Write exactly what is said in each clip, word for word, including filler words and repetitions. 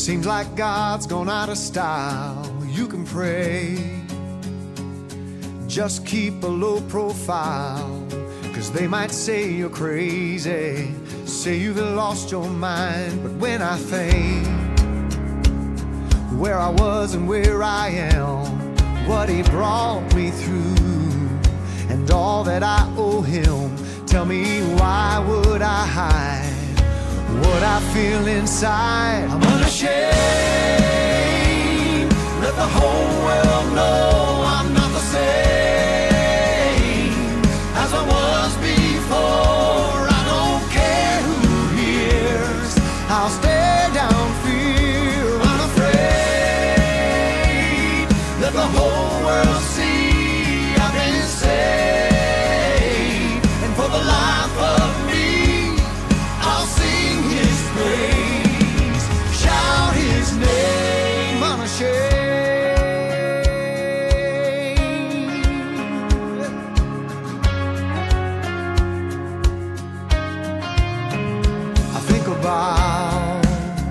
Seems like God's gone out of style. You can pray, just keep a low profile, 'cause they might say you're crazy, say you've lost your mind. But when I think where I was and where I am, what He brought me through, and all that I owe Him, tell me why would I hide what I feel inside? I'm unashamed, let the whole world know I'm not the same as I was before. I don't care who hears, I'll stare down fear, unafraid. Let the whole world see I've been saved, and for the life of me I'll sing His praise, shout His name unashamed. I think about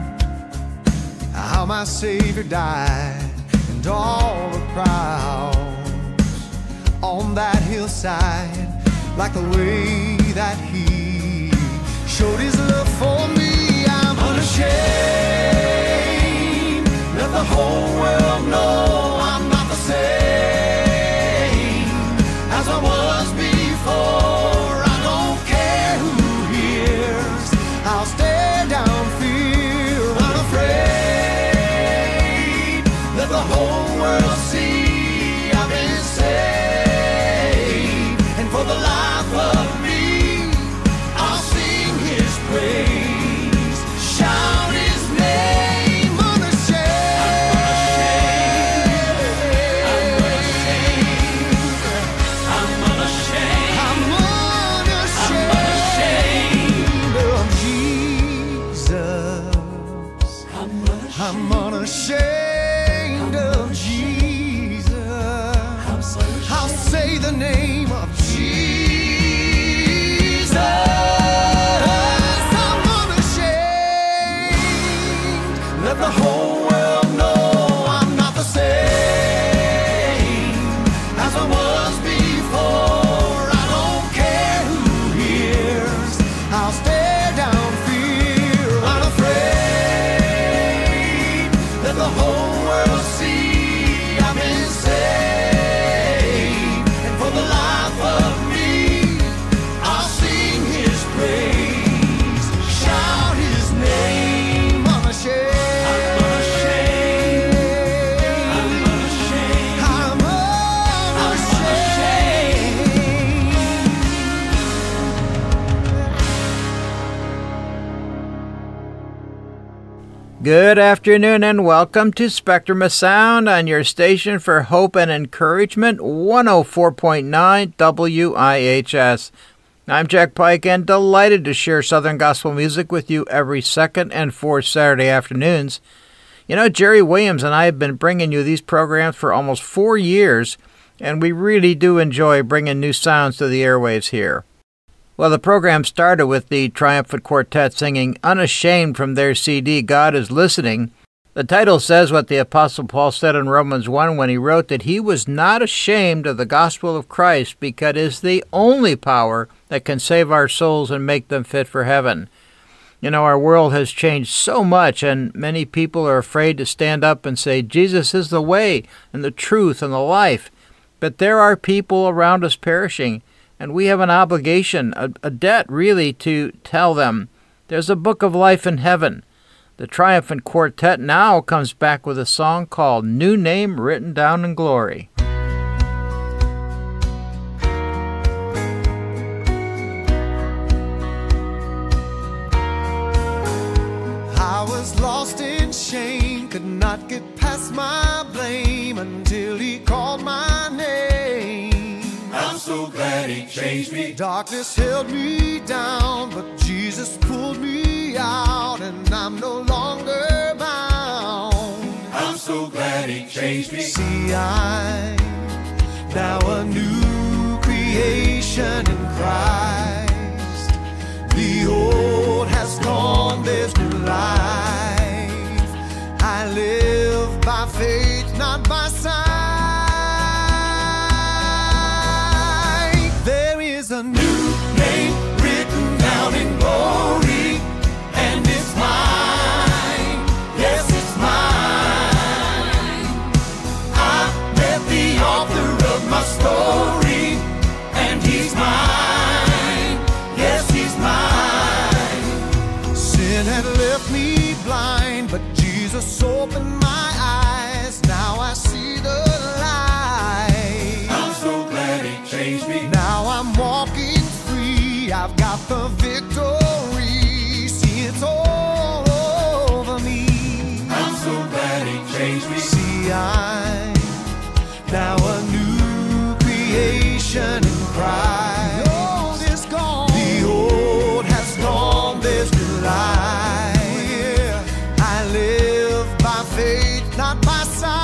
how my Savior died, and all the crowds on that hillside, like the way that He showed His love for me. I'm unashamed, let the whole world know I'm not the same as I was before. I don't care who hears, I'll stare down fear, unafraid. Let the whole world see I've been saved, and for the life of me I'll sing His praise, shout His name unashamed. I'm unashamed, I'm unashamed, I'm unashamed of Jesus. I'm unashamed of Jesus. I'll say the name of Jesus. I'm unashamed, let the whole world know I'm not the same as I was before. I don't care who hears, I'll stare down fear, unafraid. Let the whole world see I've been saved, and for the life of me I'll sing His praise, shout His name unashamed. I'm unashamed, I'm unashamed, I'm unashamed. Good afternoon and welcome to Spectrum of Sound on your station for hope and encouragement, one oh four point nine W I H S. I'm Jack Pike and delighted to share Southern Gospel music with you every second and fourth Saturday afternoons. You know, Jerry Williams and I have been bringing you these programs for almost four years, and we really do enjoy bringing new sounds to the airwaves here. Well, the program started with the Triumphant Quartet singing Unashamed from their C D, God is Listening. The title says what the Apostle Paul said in Romans one when he wrote that he was not ashamed of the gospel of Christ because it is the only power that can save our souls and make them fit for heaven. You know, our world has changed so much, and many people are afraid to stand up and say, Jesus is the way and the truth and the life. But there are people around us perishing, and we have an obligation, a, a debt really, to tell them there's a book of life in heaven. The Triumphant Quartet now comes back with a song called New Name Written Down in Glory. I was lost in shame, could not get past my blame until He called my name. I'm so glad He changed me. Darkness held me down, but Jesus pulled me out, and I'm no longer bound. I'm so glad He changed me. See, I'm now a new creation in Christ. The old has gone, there's new life. faith, not by sight. There is a new Name written down in glory, and it's mine. Yes, it's mine. I met the author of my story, and he's mine. Yes, he's mine. sin had left me blind, but Jesus opened my eyes. Now I see the light. I'm so glad he changed me. Now I'm walking free. I've got the victory. See, it's all over me. I'm so glad he changed me. See, I'm now a new creation in Christ. The old is gone. The old has gone. There's new life. I live by faith, not by sight.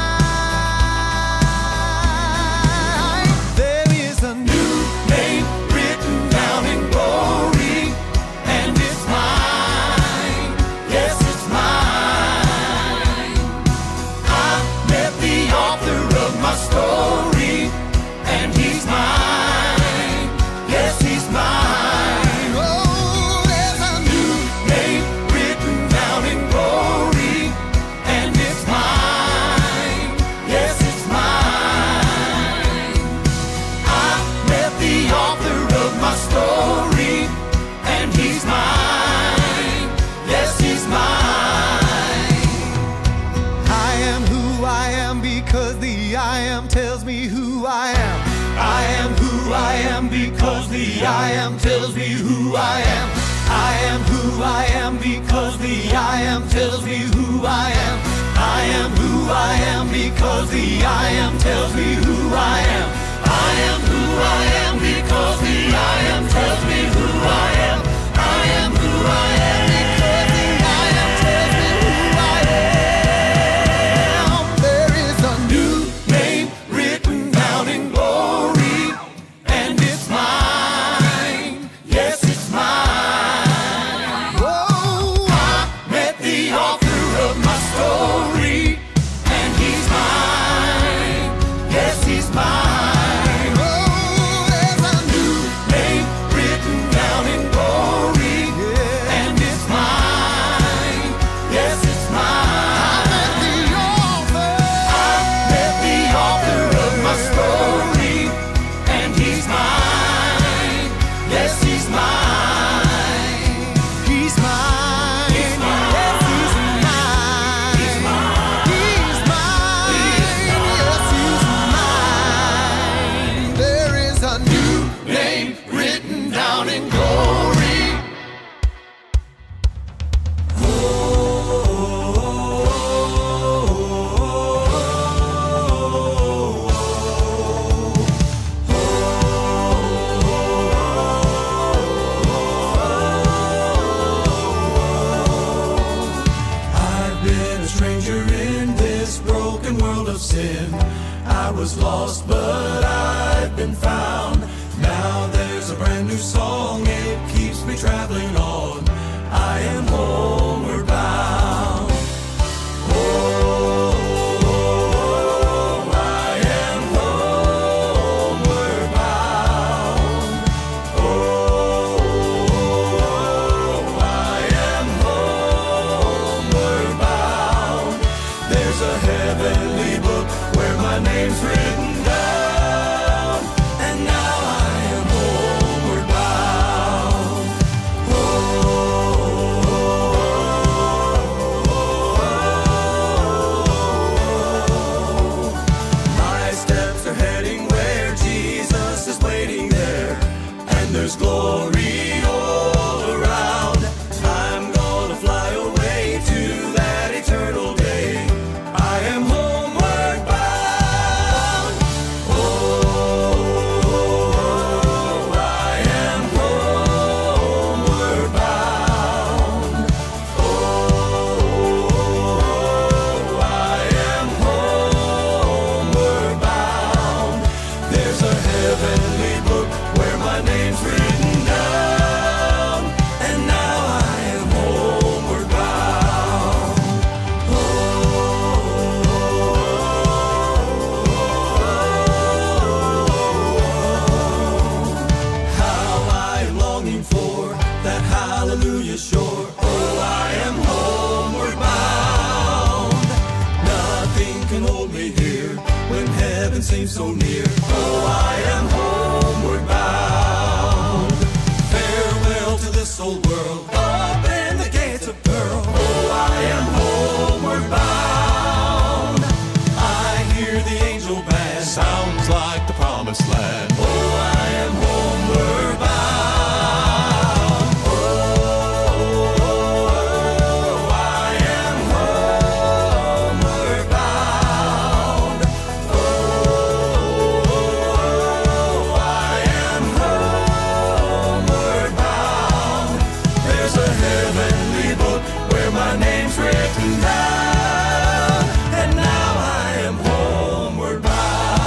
There is a new Name written down in glory, and it's mine. Yes, it's mine. I met the author of my story, and he's mine. Yes, he's mine. oh, there's a new Name written down in glory, and it's mine. Yes, it's mine. I met the author of my story, and he's mine. Yes, he's mine. I am who I am because the I am tells me who I am. I am who I am because the I am tells me who I am. I am who I am because the I am tells me who I am. I am who I am because the I am tells me who I am. I am who I am because the I am tells me who I am. I am who I am because the I am tells me who I am. There is a new name written down in glory, and it's mine. Yes, it's mine. Oh, I met the author of my story, and he's mine. Yes, he's mine. oh, there's a new Name written down in glory, yeah. and it's mine. Yes, it's mine. The author. I met the author of my story, and he's mine. Yes, he's mine. He's mine. He's mine. Yes, he's mine. He's mine. He's mine. Yes, he's mine. There is a new Name written down in glory. I've been a stranger in this broken world of sin. I was lost, but I've been found. Now there's a brand new song, it keeps me traveling on. I am homeward bound. Oh, I am homeward bound. Oh, I am homeward bound. There's a heavenly book where my name's written down, and now I am homeward bound. Oh, my steps are heading where Jesus is waiting there, and there's glory all around. I'm gonna fly away to that eternal day. I am homeward bound. seems so near. Oh, I am homeward bound. Farewell to this old world. Open the gates of pearl. Oh, I am homeward bound. I hear the angel band. Sounds like the promised land. Oh, I am homeward bound. Oh, I am homeward bound. Oh, I am homeward bound. There's a heavenly book where my name's written down, and now I am homeward bound.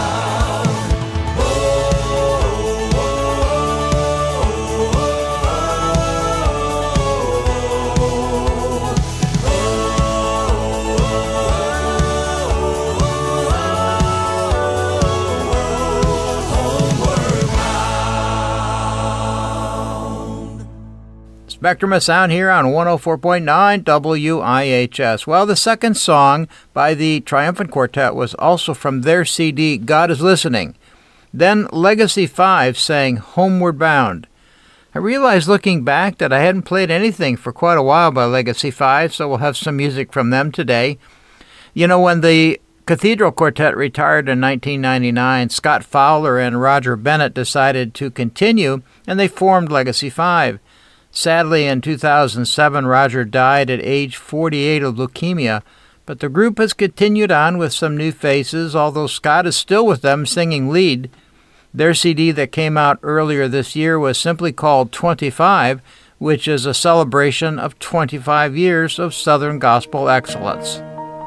Spectrum of Sound here on one oh four point nine W I H S. Well, the second song by the Triumphant Quartet was also from their C D, God is Listening. Then Legacy five sang Homeward Bound. I realized looking back that I hadn't played anything for quite a while by Legacy five, so we'll have some music from them today. You know, when the Cathedral Quartet retired in nineteen ninety-nine, Scott Fowler and Roger Bennett decided to continue, and they formed Legacy five. Sadly, in two thousand seven, Roger died at age forty-eight of leukemia, but the group has continued on with some new faces, although Scott is still with them singing lead. Their C D that came out earlier this year was simply called twenty-five, which is a celebration of twenty-five years of Southern gospel excellence.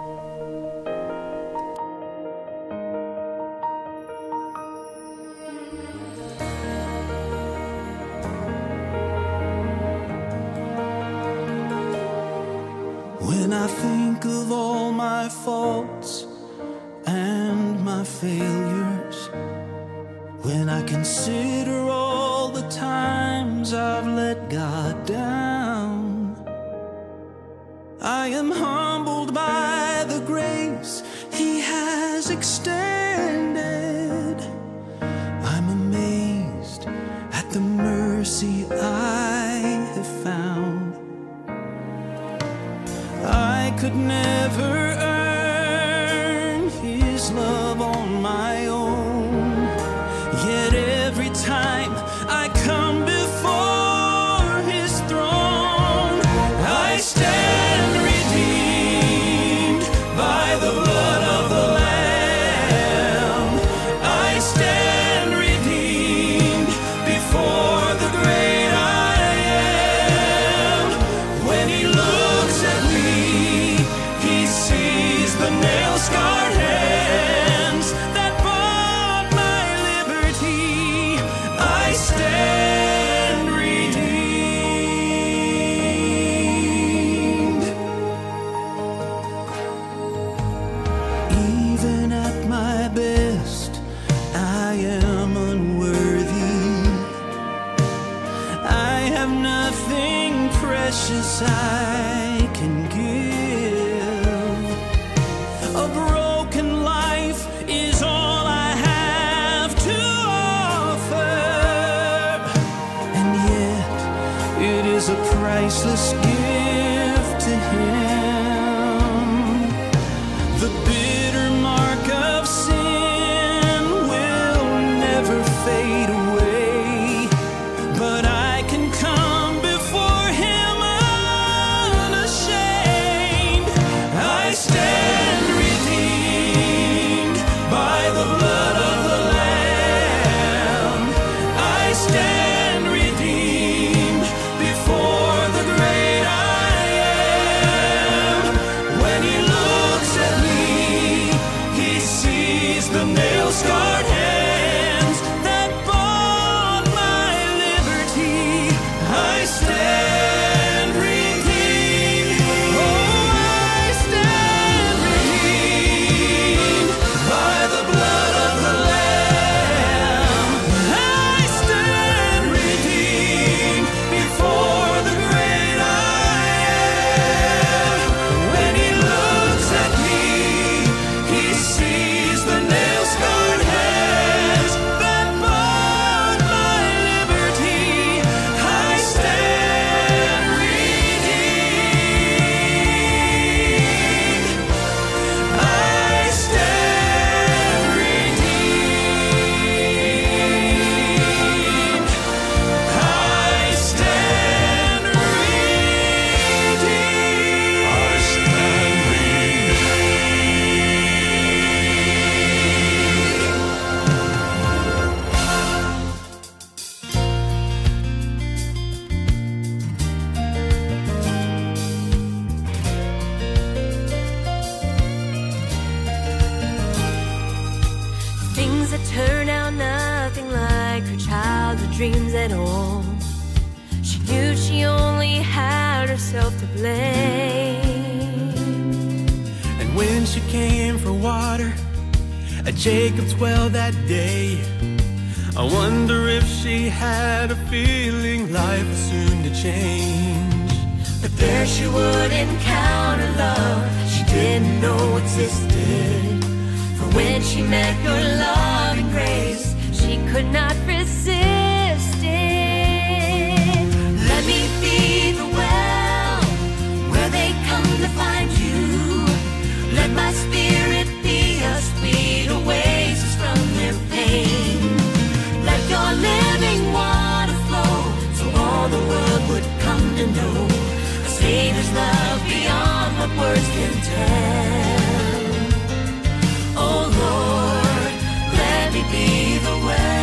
When I think of all my faults and my failures, when I consider all the times I've let God down, I am humbled by the grace He has extended. I'm amazed at the mercy I have found. I could never earn His love on my own, yet every time I come before His throne, I stand redeemed by the blood of the Lamb. I stand redeemed before the great I am. When He looks at me, He sees the nail-scarred hands that bought my liberty. I stand redeemed. Even at my best, I am unworthy. I have nothing precious I can give. A broken life is all I have to offer, and yet it is a priceless gift to Him. The bitter mark of sin will never fade away, but I can come before Him unashamed. I stand redeemed by the blood of the Lamb. I stand redeemed before the great I dreams at all. She knew she only had herself to blame. And when she came for water at Jacob's well that day, I wonder if she had a feeling life was soon to change. But there she would encounter love she didn't know existed. For when she met your loving grace, she could not resist it. Let me be the well where they come to find you. Let my spirit be a sweet oasis from their pain. Let your living water flow so all the world would come to know a Savior's love beyond what words can tell. Oh Lord, let me be the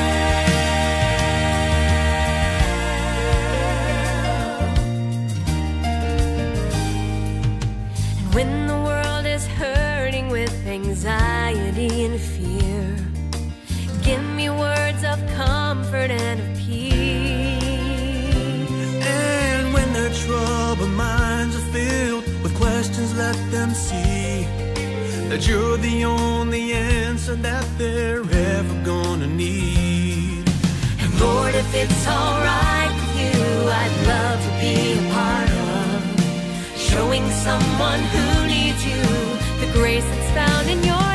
well. And when the world is hurting with anxiety and fear, give me words of comfort and of peace. And when their troubled minds are filled with questions, let them see that you're the only answer that they're ever gonna need. And Lord, if it's alright with you, I'd love to be a part of showing someone who needs you the grace that's found in your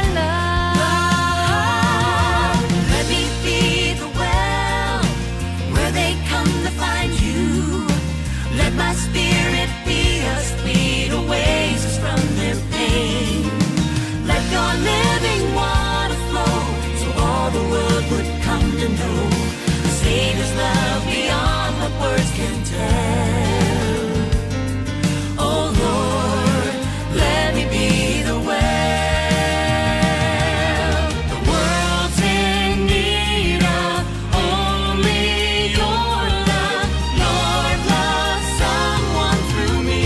love. Let me be the well where they come to find you. Let my spirit be a sweet oasis from their pain. Let your living water flow so all the world would come to know the Savior's love beyond what words can tell. Oh Lord, let me be the well. The world's in need of only your love. Lord, love someone through me.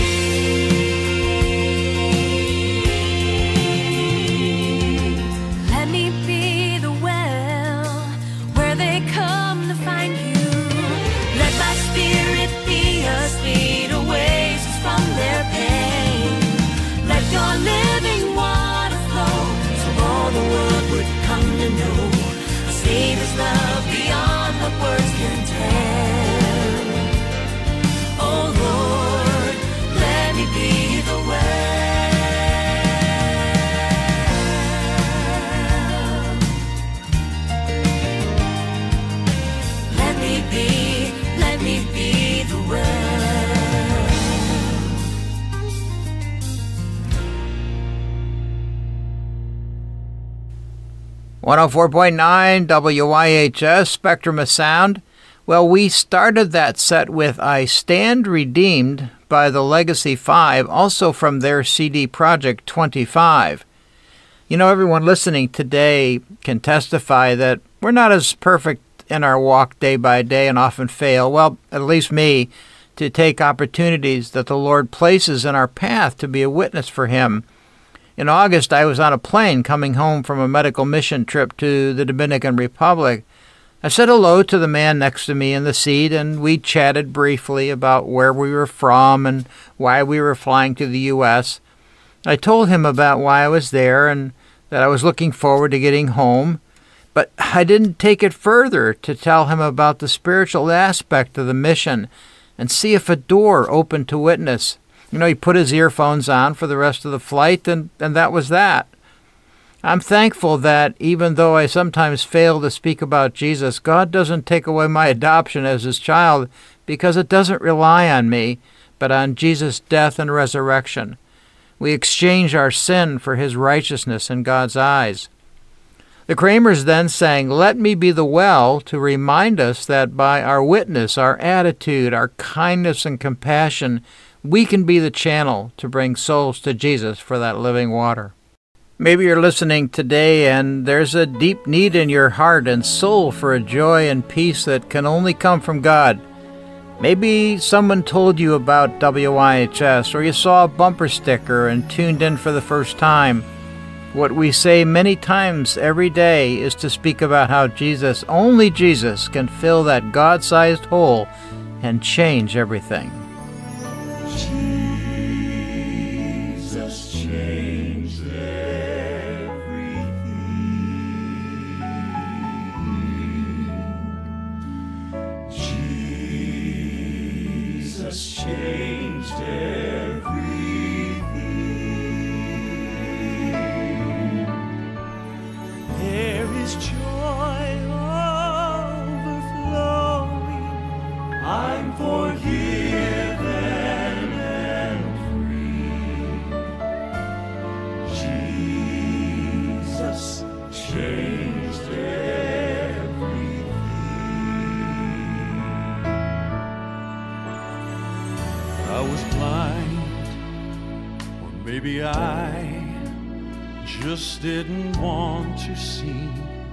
Let me be the well where they come to find you. Let my spirit be a sweet oasis from their pain. Let your living water flow so all the world would come to know a Savior's love beyond what words can tell. Oh Lord, let me be the well. Let me be, let me be the well. one oh four point nine W I H S, Spectrum of Sound. Well, we started that set with I Stand Redeemed by the Legacy Five, also from their C D Project twenty-five. You know, everyone listening today can testify that we're not as perfect in our walk day by day and often fail, well, at least me, to take opportunities that the Lord places in our path to be a witness for Him. In August, I was on a plane coming home from a medical mission trip to the Dominican Republic. I said hello to the man next to me in the seat, and we chatted briefly about where we were from and why we were flying to the U S I told him about why I was there and that I was looking forward to getting home, but I didn't take it further to tell him about the spiritual aspect of the mission and see if a door opened to witness. You know, he put his earphones on for the rest of the flight, and, and that was that. I'm thankful that even though I sometimes fail to speak about Jesus, God doesn't take away my adoption as His child because it doesn't rely on me, but on Jesus' death and resurrection. We exchange our sin for His righteousness in God's eyes. The Kramers then sang, "Let me be the well," to remind us that by our witness, our attitude, our kindness and compassion, we can be the channel to bring souls to Jesus for that living water. Maybe you're listening today and there's a deep need in your heart and soul for a joy and peace that can only come from God. Maybe someone told you about W I H S, or you saw a bumper sticker and tuned in for the first time. What we say many times every day is to speak about how Jesus, only Jesus, can fill that God-sized hole and change everything. Jesus changed everything. Jesus changed everything. There is joy overflowing. I'm forgiven and free. Jesus changed everything. I was blind, or maybe I just didn't want to see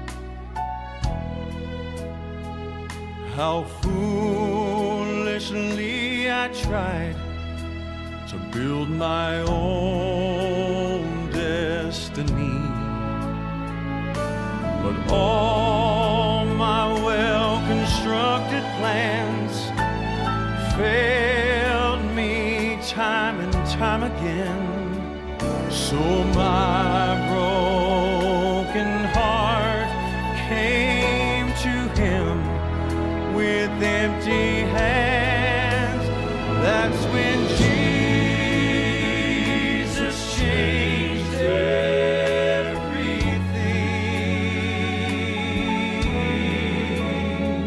how foolishly I tried to build my own destiny. But all my well-constructed plans failed me time and time again. So my broken heart came to him with empty hands. That's when Jesus changed everything.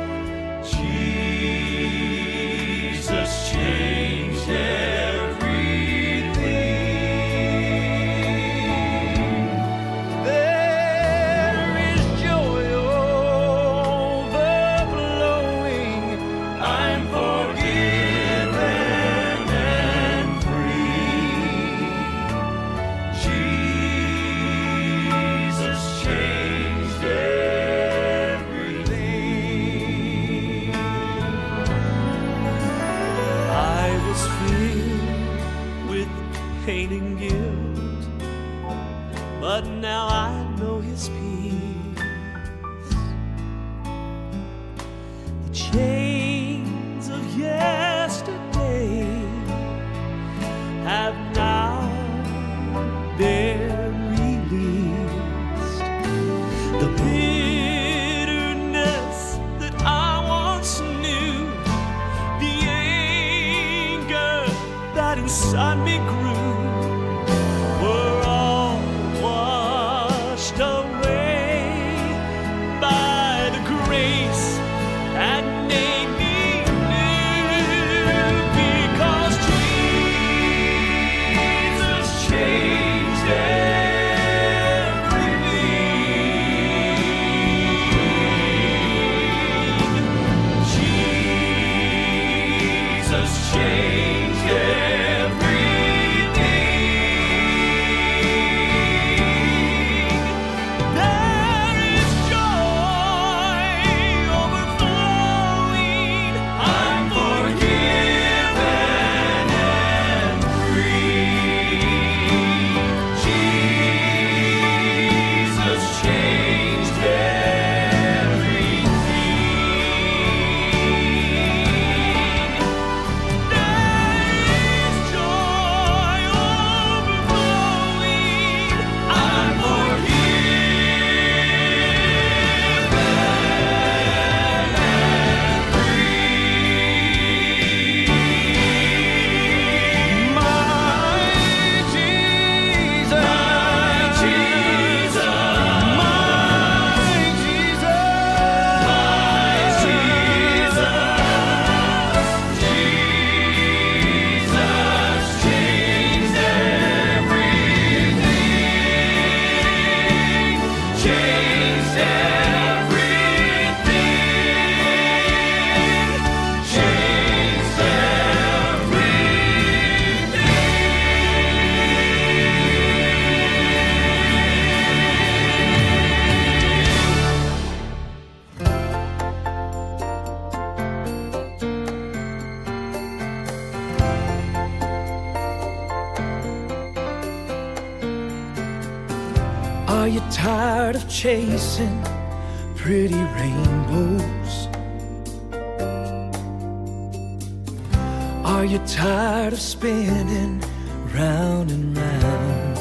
Jesus changed everything. There is joy overflowing. I'm forgiven and free. Jesus changed everything. I was filled with pain and guilt, but now I know his peace. The chains of yesterday have now been released. The bitterness that I once knew, the anger that inside me grew, were all washed away by the grace that made me new. Because Jesus changed Are you tired of chasing pretty rainbows? Are you tired of spinning round and round?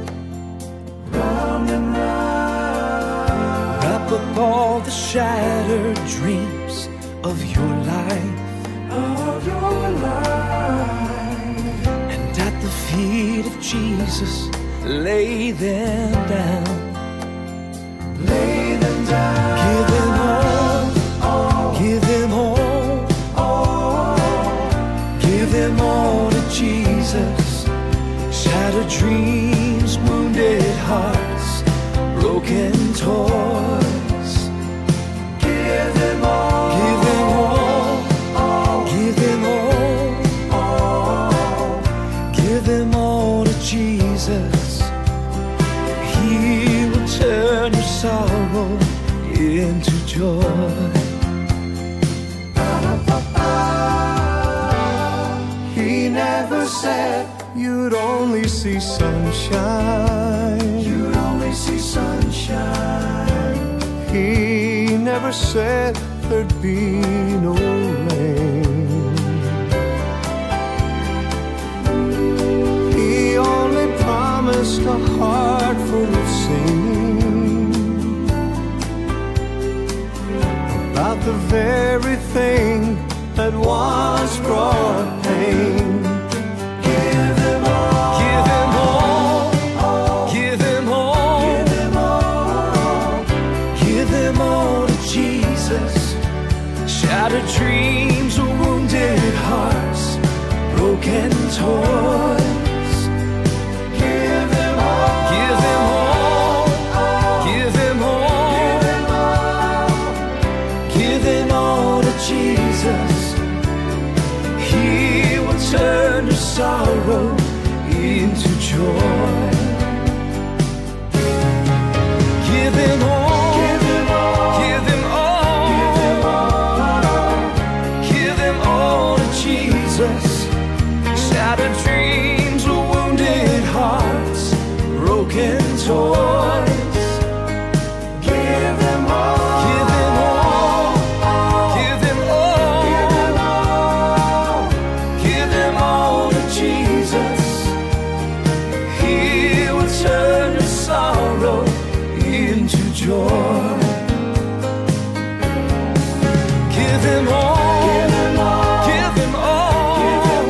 Round and round. Wrap up all the shattered dreams of your life, of your life, and at the feet of Jesus lay them down. Lay them down. Give them all, all. Give them all, all. Give them all to Jesus. Shattered dreams, wounded hearts, broken toys. Give them all. Give them all, all. Give them all, all. Give them all to Jesus. He will turn your sorrow into joy. He never said you'd only see sunshine. You'd only see sunshine. He never said there'd be no rain. He only promised a heart full of singing about the very thing that once brought pain. Give them all. Give them all. all. Give them all. Give them all. Give them all to Jesus. Shattered dreams, wounded hearts, broken toys. Give them all. Give them all. Give them all. Give them all. Give them all to Jesus. He will turn your sorrow into joy. Give them all. Give them all. Give them all. Give them all to Jesus. Shattered dreams, wounded hearts, broken toys. Give them all. Give them all. Give them all. Give them all. Give them all to Jesus. He will turn your sorrow into joy. Give them all. Give them all. Give them all.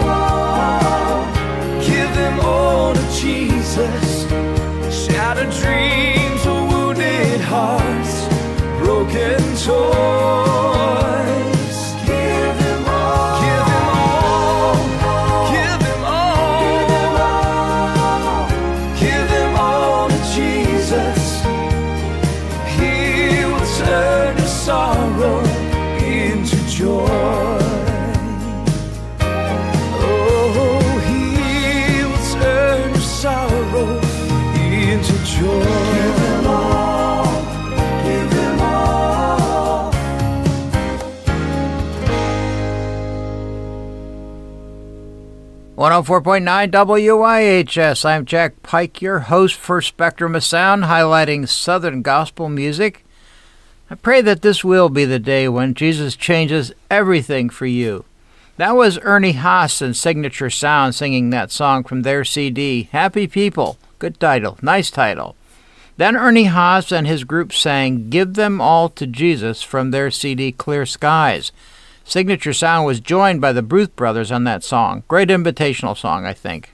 Give them all to Jesus. Shattered dreams, wounded hearts, broken toys. Give them all. Give them all. Give them all. Give them all to Jesus. He will turn your sorrow into joy. Oh, he will turn your sorrow into joy. Give them all. Give them all. one oh four point nine W I H S. I'm Jack Pike, your host for Spectrum of Sound, highlighting Southern gospel music. I pray that this will be the day when Jesus changes everything for you. That was Ernie Haas and Signature Sound singing that song from their C D, Happy People. Good title. Nice title. Then Ernie Haas and his group sang Give Them All to Jesus from their C D, Clear Skies. Signature Sound was joined by the Bruce Brothers on that song. Great invitational song, I think.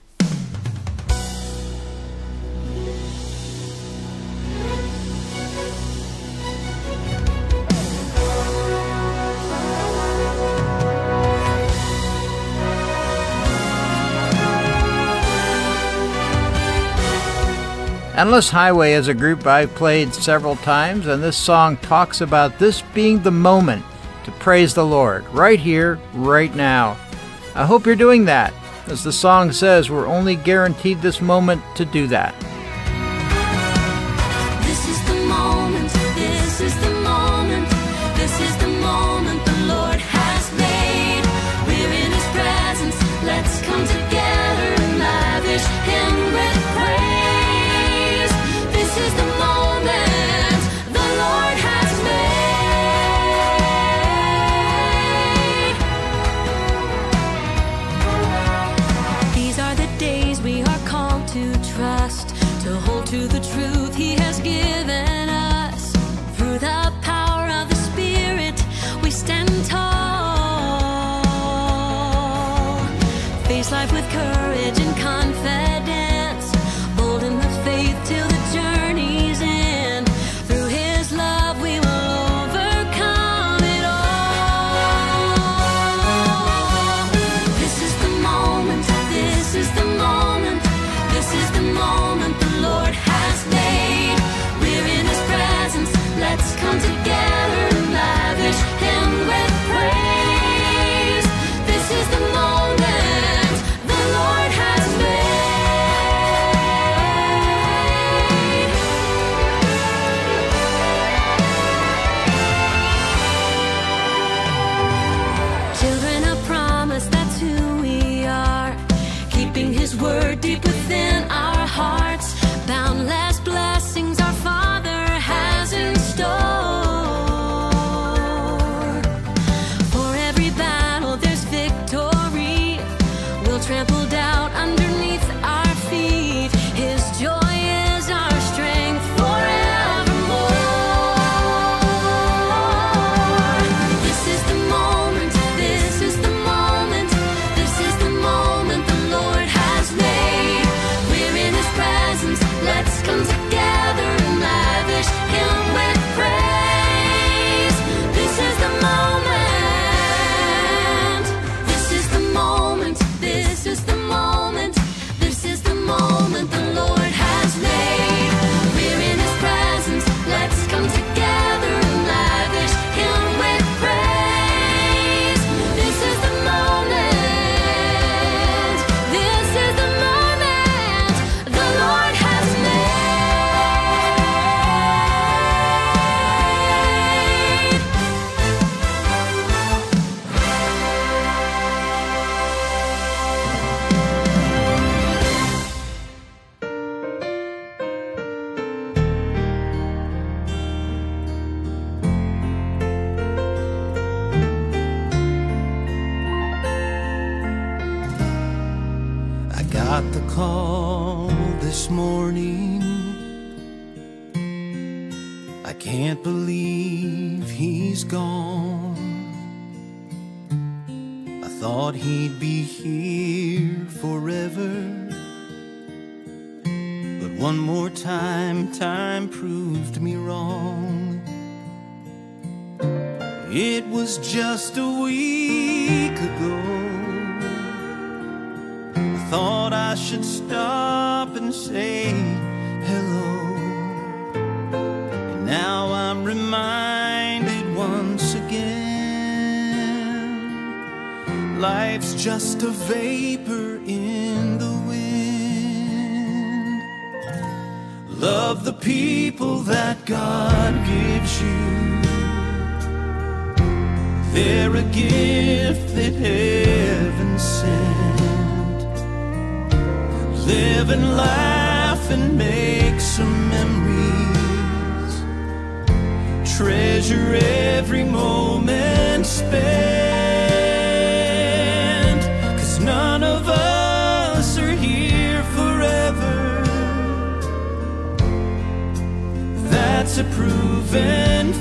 Endless Highway is a group I've played several times, and this song talks about this being the moment to praise the Lord, right here, right now. I hope you're doing that. As the song says, we're only guaranteed this moment to do that. This is the moment, this is the moment, this is the moment the Lord has made. We're in His presence, let's come together and lavish Him with praise. This is the moment. to the truth He has given us. Through the power of the Spirit, we stand tall. Face life with courage and confidence, bold in the faith till the journey's end. Through His love we will overcome it all. This is the moment, this is the moment, this is the moment the Lord has made. We're in His presence, let's come together and lavish Him with praise. This is the moment the Lord has made. Children of promise, that's who we are, keeping His word deep within our hearts. Boundless blessings our Father has in store. For every battle there's victory, we'll trample doubt underneath our feet. His joy is our strength forevermore. This is the moment, this is the moment, this is the moment the Lord has made. We're in His presence, let's come together and lavish Him with praise. This is the moment, this is the moment, this is the moment, this is the moment the Lord has made. We're in His presence, let's come together and lavish Him with praise. This is the moment, this is the moment the Lord has made. I got the call this morning. I can't believe he's gone. I thought he'd be here forever, but one more time, time proved me wrong. It was just a week ago. Thought I should stop and say hello, and now I'm reminded once again, life's just a vapor in the wind. Love the people that God gives you, they're a gift that heaven sent. Live and laugh and make some memories. Treasure every moment spent, 'cause none of us are here forever. That's a proven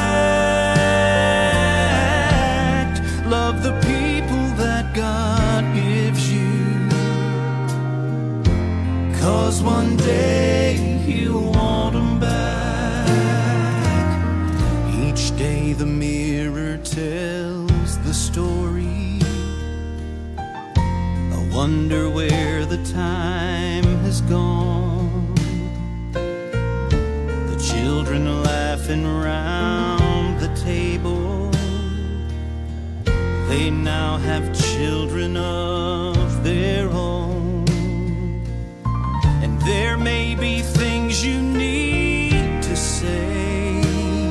fact. Love the people that God gives you, 'cause one day He'll want them back. Each day the mirror tells the story. I wonder where the time has gone. The children laughing round the table, they now have children of their own. There may be things you need to say,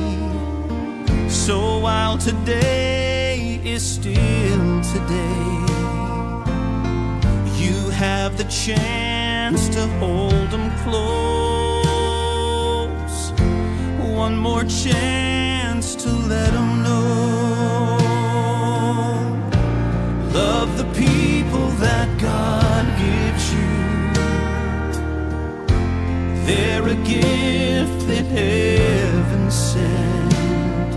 so while today is still today, you have the chance to hold them close. One more chance to let them know. Love the people that God gives you, they're a gift that heaven sent.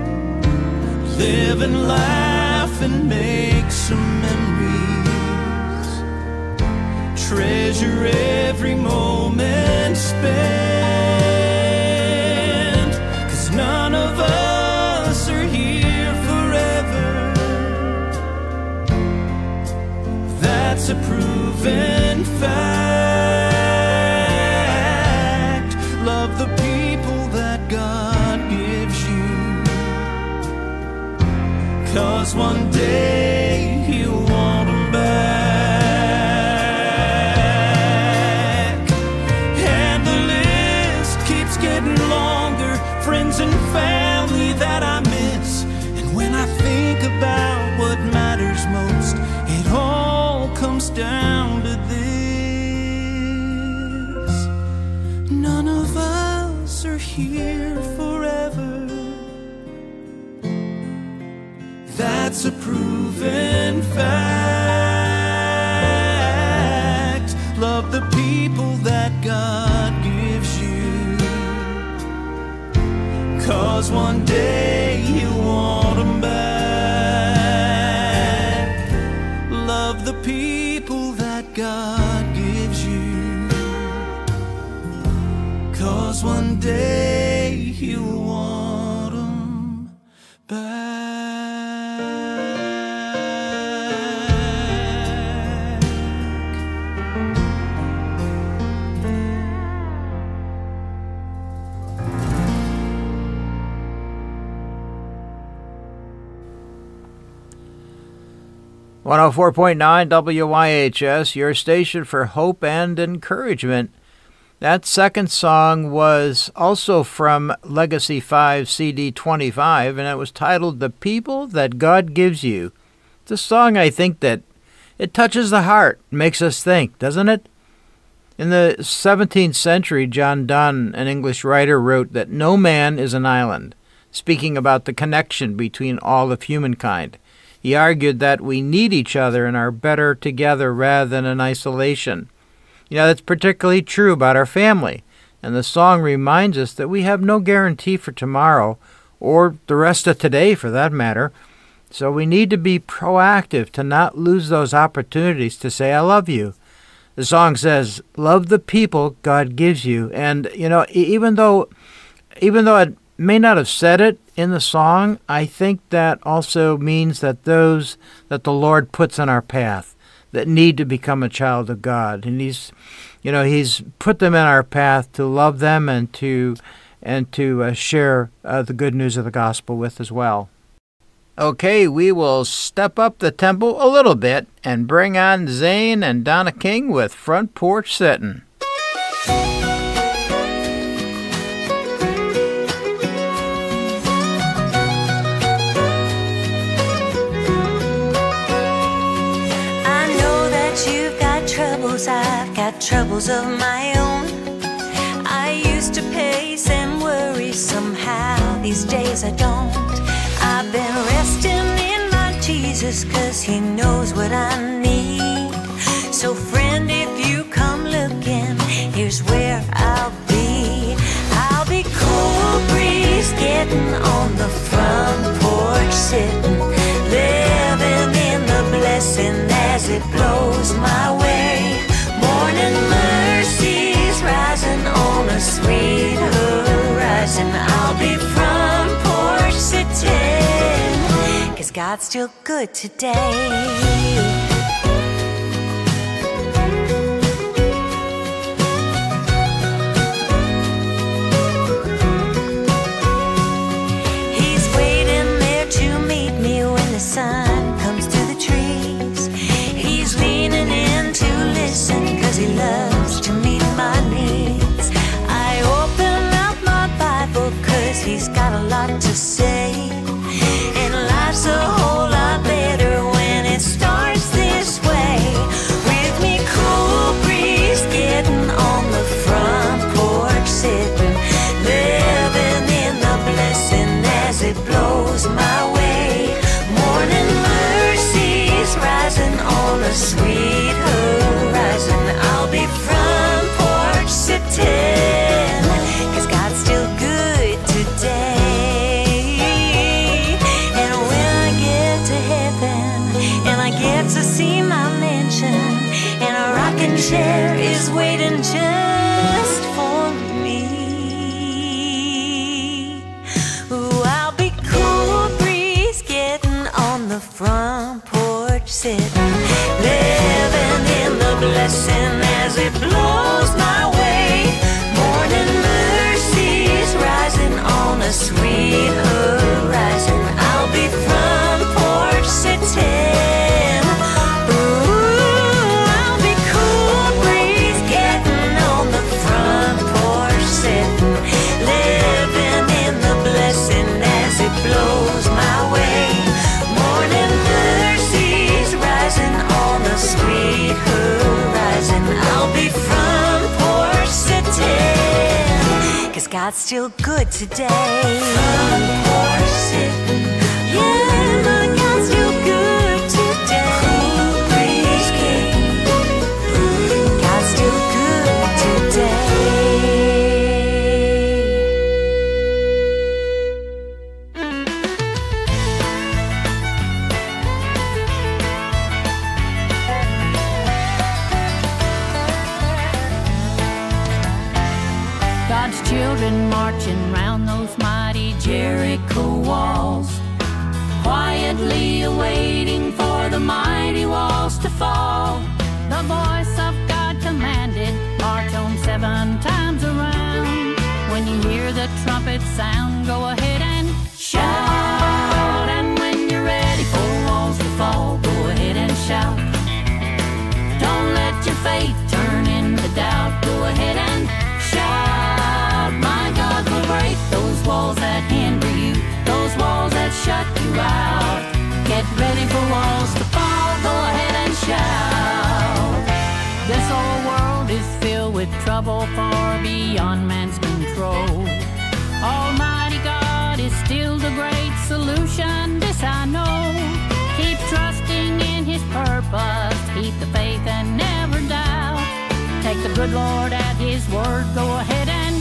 Live and laugh and make some memories. Treasure every moment spent, 'cause none of us are here forever. That's a proven fact. Love the people that God gives you, 'cause one day He'll want them back. And the list keeps getting longer, friends and family that I miss. And when I think about what matters most, it all comes down to this: none of us are here forever. That's a proven fact. Love the people that God gives you, 'cause one day He'll want them back. Love the people that God gives you, 'cause one day He'll want them back. one oh four point nine W I H S, your station for hope and encouragement. That second song was also from Legacy five C D twenty-five, and it was titled The People That God Gives You. It's a song, I think, that it touches the heart, makes us think, doesn't it? In the seventeenth century, John Donne, an English writer, wrote that no man is an island, speaking about the connection between all of humankind. He argued that we need each other and are better together rather than in isolation. You know, that's particularly true about our family, and the song reminds us that we have no guarantee for tomorrow, or the rest of today for that matter, so we need to be proactive to not lose those opportunities to say, I love you. The song says, love the people God gives you, and, you know, even though, even though it may not have said it in the song, I think that also means that those that the Lord puts in our path that need to become a child of God, and He's, you know, He's put them in our path to love them and to and to uh, share uh, the good news of the gospel with as well. Okay, we will step up the tempo a little bit and bring on Zane and Donna King with Front Porch Sittin'. I've got troubles of my own. I used to pace and worry, somehow these days I don't. I've been resting in my Jesus, 'cause He knows what I need. So friend, if you come looking, here's where I'll be. I'll be cool breeze getting on the front porch sitting, living in the blessing as it blows my way. Morning mercies rising on a sweet horizon. I'll be front porch sitting, 'cause God's still good today. Sun comes through the trees. He's leaning in to listen, 'cause He loves to meet my needs. I open up my Bible, 'cause He's got a lot to say. And life's a whole lot better when it starts this sitting, living in the blessing as it blows my way. Morning mercies rising on a sweet horizon. I'll be front porch sitting. Ooh, I'll be cool breeze getting on the front porch sitting, living in the blessing as it blows my way. Morning mercies rising on a sweet horizon. I'll be front porch sitting, 'cause God's still good today. Front porch sitting, yeah, but God's still good today. Cool breeze kicking, God's still good today. God's children marching round those mighty Jericho walls, quietly awaiting for the mighty walls to fall. The voice of God commanded, march on seven times around. When you hear the trumpet sound, go ahead and shout. And when you're ready for walls to fall, go ahead and shout. Don't let your faith turn into doubt, go ahead and shout. My God will break those walls that hinder you, those walls that shut you out. Get ready for walls to fall, go ahead and shout. This whole world is filled with trouble far beyond man's control. Almighty God is still the great solution, this I know. Keep trusting in His purpose, keep the faith and never doubt. Take the good Lord at His word, go ahead and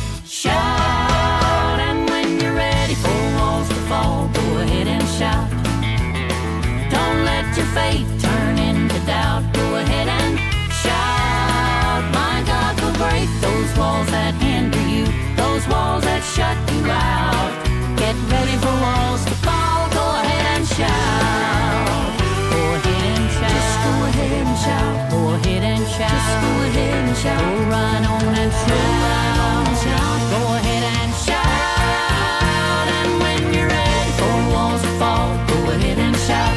shout. And when you're ready for walls to fall, go ahead and shout. Don't let your faith turn into doubt, go ahead and shout. My God will break those walls that hinder you, those walls that shut you out. Get ready for walls to fall, go ahead and shout. Go ahead and shout. Just go ahead and shout. Go ahead and shout. Just go ahead and shout. Go run on and shout. Go ahead and shout. And when you're ready for walls to fall, go ahead and shout.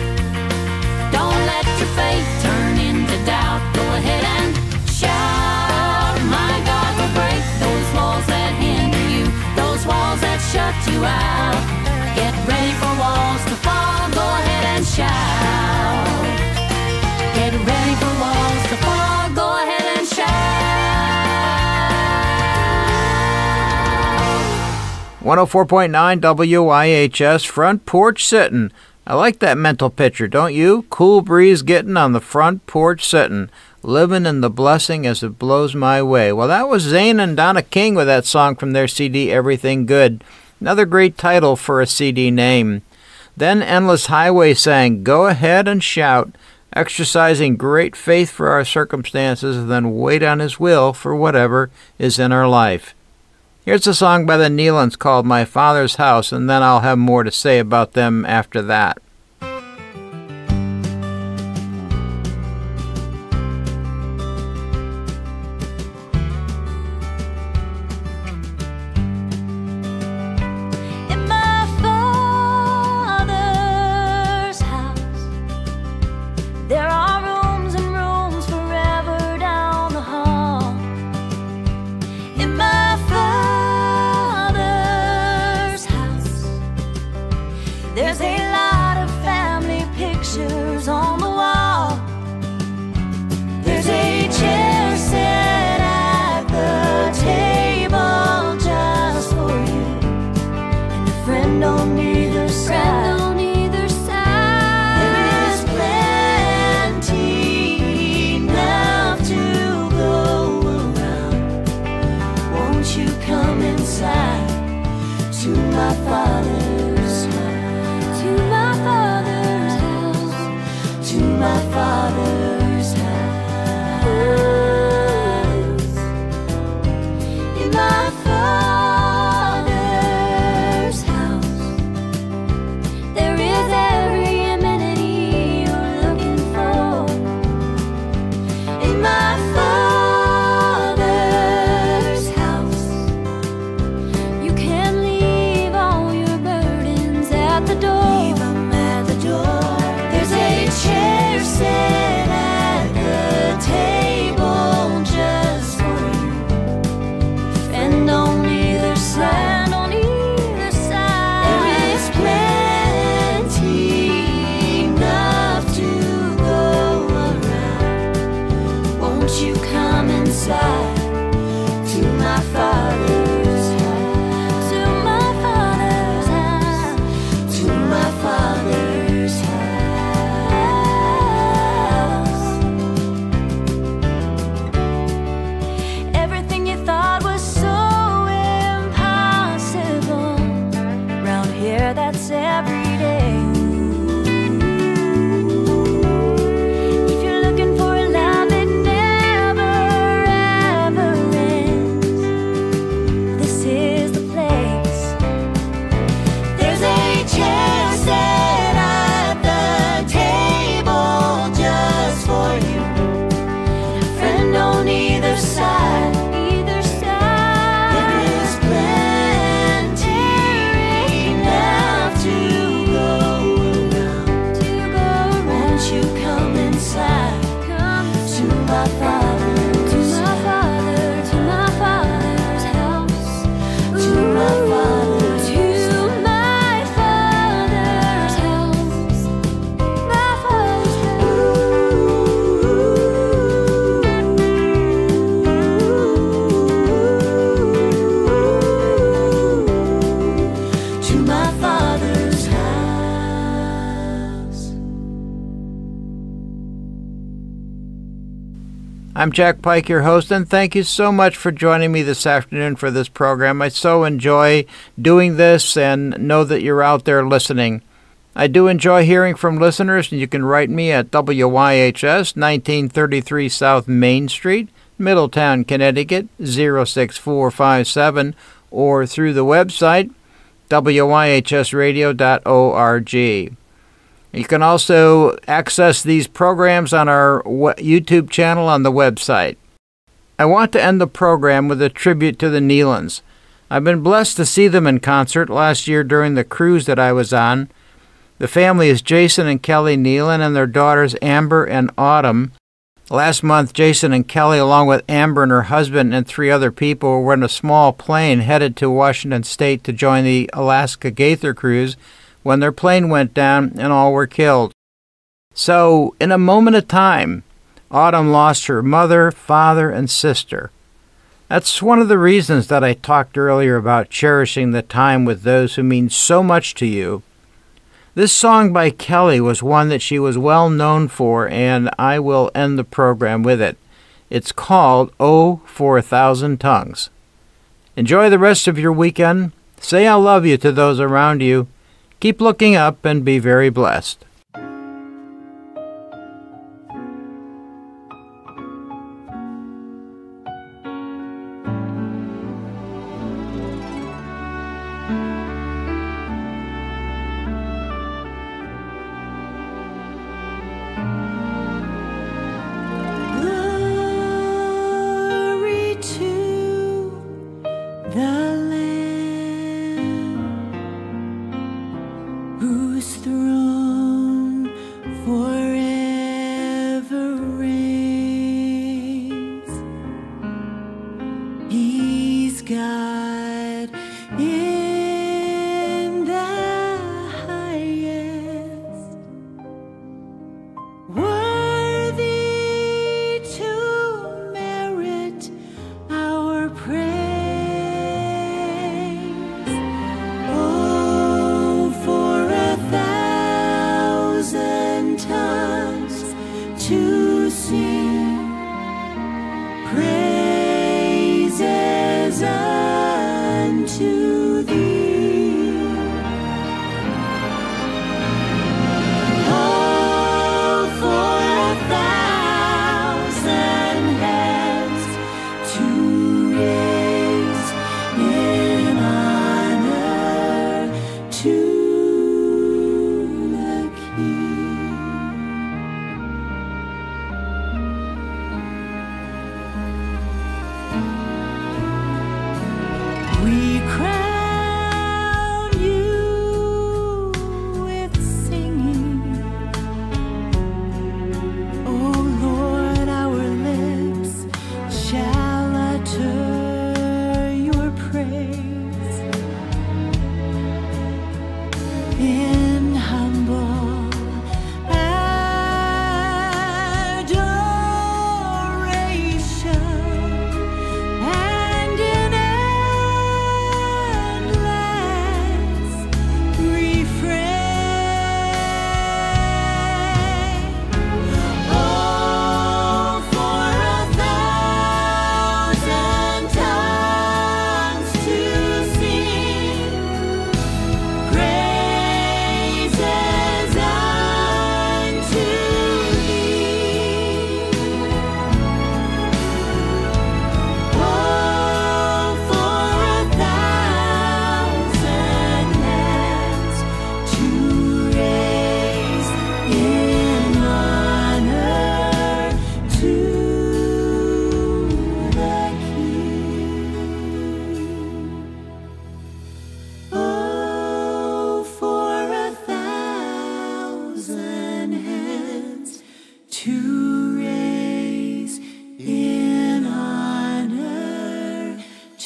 Don't let your faith turn into doubt, go ahead and shout. My God will break those walls that hinder you, those walls that shut you out. Get ready for walls to fall, go ahead and shout. Get ready for walls to fall, go ahead and shout. one oh four point nine W I H S, Front Porch Sittin'. I like that mental picture, don't you? Cool breeze getting on the front porch sittin', living in the blessing as it blows my way. Well, that was Zane and Donna King with that song from their C D, Everything Good. Another great title for a C D name. Then Endless Highway sang, Go Ahead and Shout, exercising great faith for our circumstances and then wait on His will for whatever is in our life. Here's a song by the Nealons called My Father's House, and then I'll have more to say about them after that. In my Father's house, there are rooms and rooms forever down the hall. In my Father's house, there's a lot of family pictures on the wall. There's a chair set at the table just for you, and a friend on either side. On either side, there is plenty enough to go around. Won't you come inside to my Father's house? To my Father's house. To my Father's house. In my Father's house, there is every amenity you're looking my Father's house, to my Father's house, to my Father's house. Everything you thought was so impossible, round here that's every day. I'm Jack Pike, your host, and thank you so much for joining me this afternoon for this program. I so enjoy doing this and know that you're out there listening. I do enjoy hearing from listeners, and you can write me at W Y H S, nineteen thirty-three South Main Street, Middletown, Connecticut, zero six four five seven, or through the website, W Y H S radio dot org. You can also access these programs on our YouTube channel on the website. I want to end the program with a tribute to the Nealons. I've been blessed to see them in concert last year during the cruise that I was on. The family is Jason and Kelly Nealon and their daughters Amber and Autumn. Last month, Jason and Kelly, along with Amber and her husband and three other people, were in a small plane headed to Washington State to join the Alaska Gaither cruise when their plane went down and all were killed. So, in a moment of time, Autumn lost her mother, father, and sister. That's one of the reasons that I talked earlier about cherishing the time with those who mean so much to you. This song by Kelly was one that she was well known for, and I will end the program with it. It's called Oh for a Thousand Tongues. Enjoy the rest of your weekend. Say I love you to those around you. Keep looking up and be very blessed. Glory to the whose throne forever reigns. He's God in the highest, worthy to merit our praise. To sing praises unto thee. Oh, for a thousand hands to raise in honor to the King. We crown you with singing, oh Lord, our lips shall utter your praise in humble adoration and in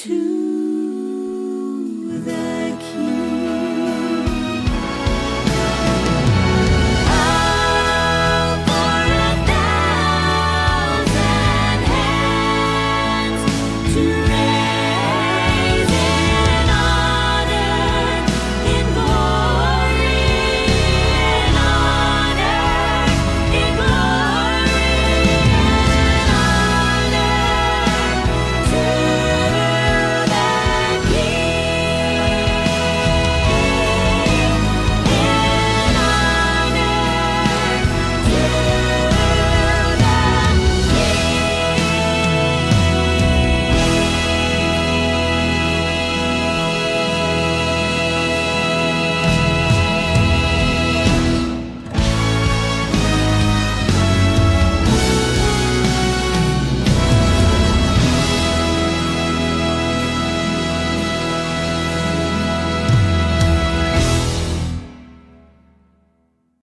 too.